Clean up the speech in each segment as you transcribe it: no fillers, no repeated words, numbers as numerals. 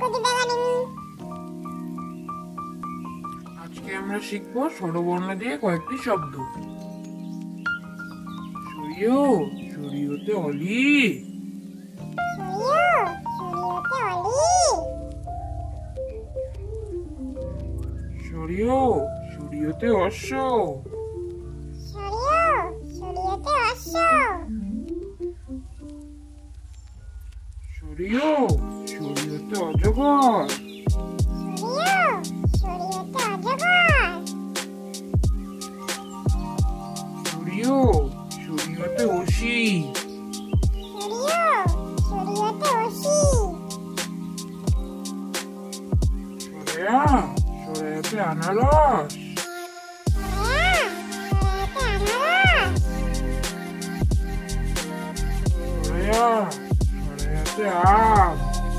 ArkoDeep Academy। আজকে আমরা শিখব স্বরবর্ণ দিয়ে কয়েকটি শব্দ। সরিয়, সরিয়তে অলি। সরিয়, সরিয়তে অশ্ব। সরিয়, সরিয়তে অজগর। সরিয়, সরিয়তে অসি। সরেয়া, সরেয়াতে আনারস। সরেয়া, সরেয়াতে আম।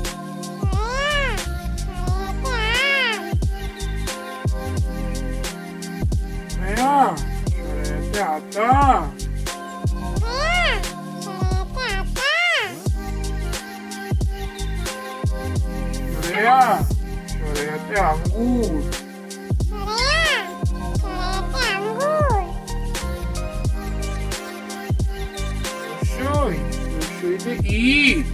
সরেয়া, সরেয়াতে আতা। সরেয়া, সরেয়াতে আঙ্গুর। রসই, রসইতে ইট।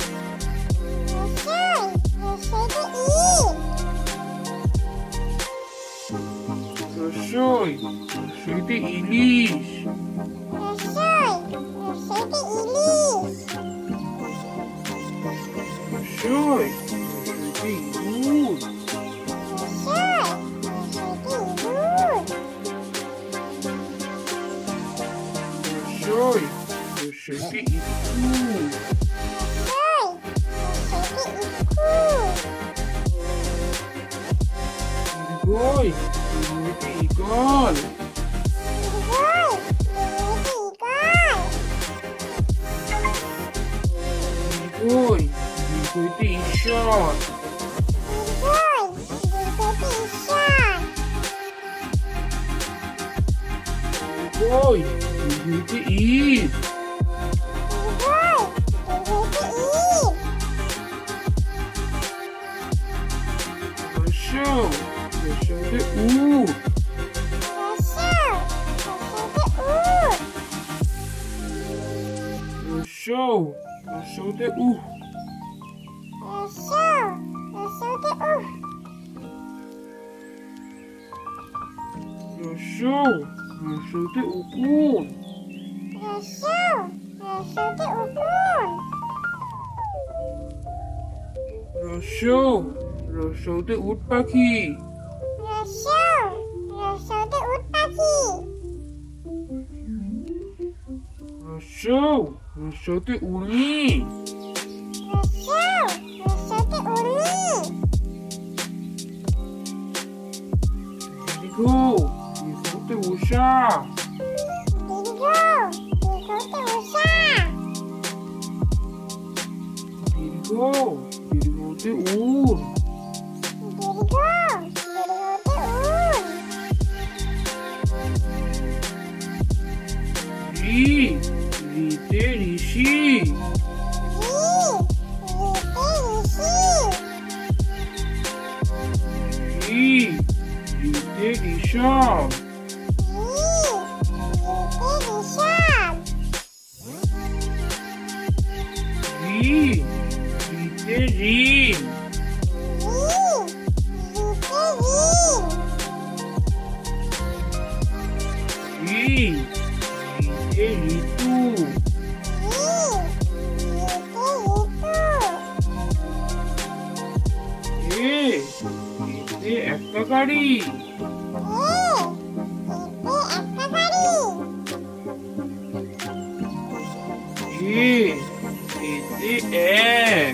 রসই, রসইতে ইলিশ। রসই, রসইতে ইঁদুর। রসই, রসইতে ইঁদুর। দীর্ঘই, দীর্ঘইতে ঈগল। দীর্ঘই, দীর্ঘইতে ঈশ্বর। দীর্ঘই, দীর্ঘইতে ঈদ। রস্যৌ, রস্যৌতে উট। রস্যৌ, রস্যৌতে উহ। রস্যৌ, রস্যৌতে উকুন। রস্যৌ, রস্যৌতে উট পাখি। রস্যৌ, রস্যৌতে উর্মি। দীর্ঘ, দীর্ঘতে উষা। দীর্ঘ, দীর্ঘতে উট। রি, রিতে ঋষি। রি, রিতে ঋষভ। রি, রিতে ঋণ। রি, রিতে ঋতু। এ, এতে একাকারী। এ, এতে এক।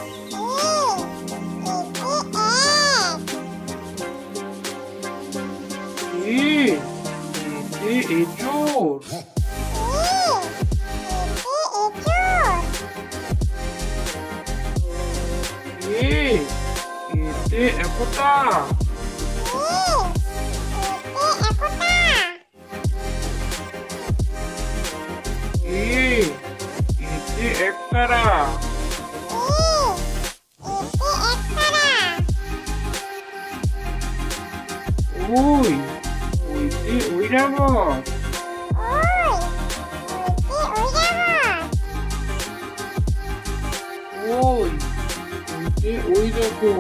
এ, এতে এঁচোড়। এ, এতে একতা। এতে একতারা। ওই ওইতে ওই দেখো।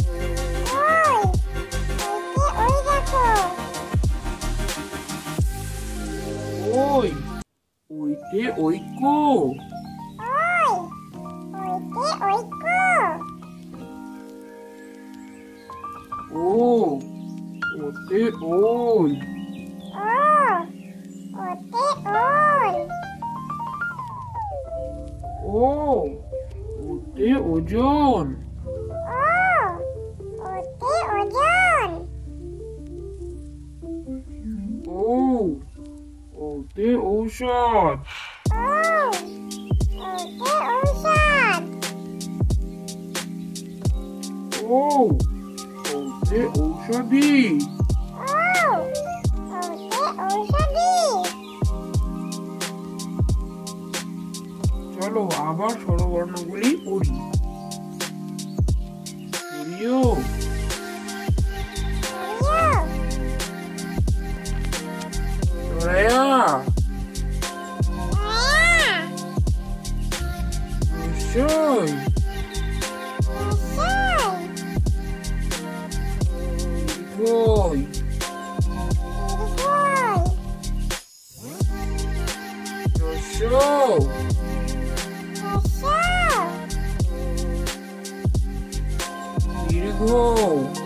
ওই ওইতে ঐক্য। ও ওতে ওই। ও ওতে ওজন। ও ওতে ঔষধ। ও ওতে ঔষধি। চলো আবার স্বরবর্ণগুলি পড়ি। সূর্য, সরায়া, রসই, দীর্ঘই, রসৌ, দীর্ঘ।